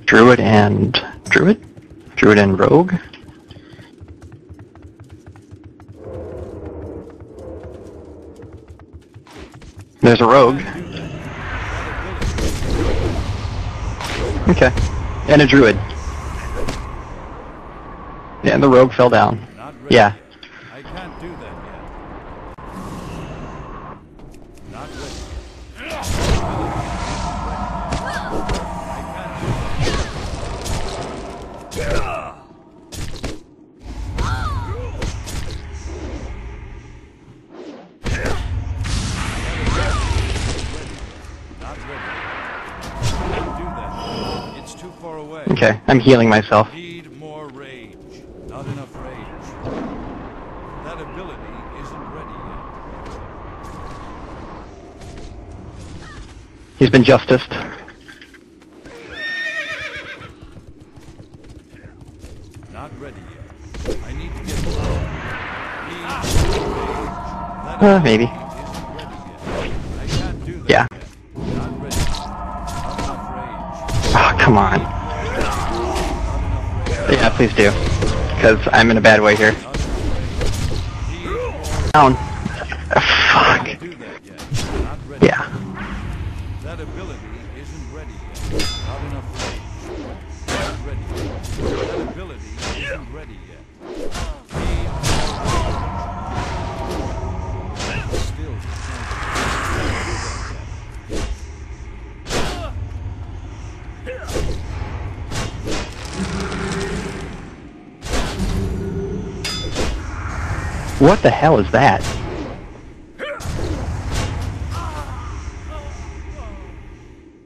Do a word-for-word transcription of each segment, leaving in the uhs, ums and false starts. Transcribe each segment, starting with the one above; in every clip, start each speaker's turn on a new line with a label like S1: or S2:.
S1: Druid and... Druid? Druid and Rogue? There's a Rogue. Okay. And a Druid. Yeah, and the Rogue fell down. Yeah.
S2: I can't do that yet. Not ready.
S1: Okay, I'm healing myself.
S2: Need more rage. Not enough rage. That ability isn't ready yet.
S1: He's been justiced.
S2: Not ready yet. I need to get more. Need more rage. That
S1: Uh, maybe.
S2: isn't ready yet. I can't do that
S1: Yeah.
S2: yet. Not ready. Not enough rage.
S1: Oh, come on. Yeah, please do. Because I'm in a bad way here. Down. Fuck.
S2: Do that yet. Not ready.
S1: Yeah.
S2: That ability isn't ready yet. Not enough rage. Not ready yet. That ability isn't ready yet. Still
S1: What the hell is that?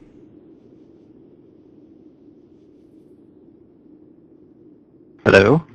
S1: Hello?